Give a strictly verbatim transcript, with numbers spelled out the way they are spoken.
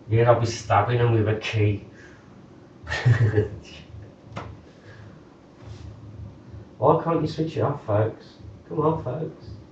Yeah, I'll be stabbing him with a key. Why can't you switch it off, folks? Come on, folks.